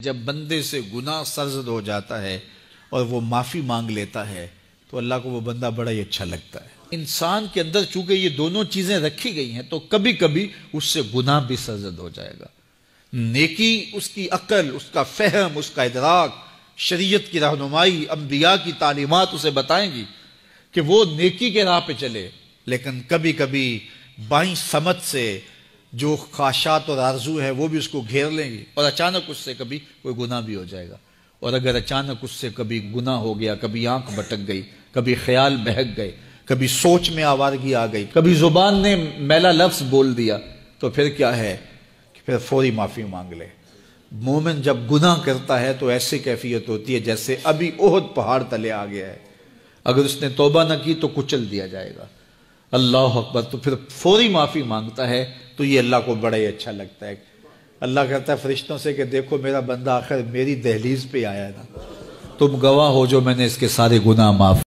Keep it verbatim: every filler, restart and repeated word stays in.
جب بندے سے گناہ سرزد ہو جاتا ہے اور وہ معافی مانگ لیتا ہے تو اللہ کو وہ بندہ بڑا ہی اچھا لگتا ہے۔ انسان کے اندر چونکہ یہ دونوں چیزیں رکھی گئی ہیں تو کبھی کبھی اس سے گناہ بھی سرزد ہو جائے گا۔ نیکی اس کی عقل، اس کا فہم، اس کا ادراک، شریعت کی رہنمائی، انبیاء کی تعلیمات اسے بتائیں گی کہ وہ نیکی کے راہ پہ چلے، لیکن کبھی کبھی بائیں سمت سے جو خواہشات اور آرزو ہے وہ بھی اس کو گھیر لیں گی اور اچانک اس سے کبھی کوئی گناہ بھی ہو جائے گا۔ اور اگر اچانک اس سے کبھی گناہ ہو گیا، کبھی آنکھ بھٹک گئی، کبھی خیال بہک گئے، کبھی سوچ میں آوارگی آ گئی، کبھی زبان نے میلا لفظ بول دیا، تو پھر کیا ہے کہ پھر فوری معافی مانگ لے۔ مومن جب گناہ کرتا ہے تو ایسی کیفیت ہوتی ہے جیسے ابھی احد پہاڑ تلے آ گیا ہے، اگر اس نے توبہ نہ کی تو کچل دیا جائے گا۔ اللہ اکبر، تو پھر فوری معافی مانگتا ہے تو یہ اللہ کو بڑا ہی اچھا لگتا ہے۔ اللہ کہتا ہے فرشتوں سے کہ دیکھو میرا بندہ آخر میری دہلیز پہ آیا ہے نا، تم گواہ ہو جو میں نے اس کے سارے گناہ معاف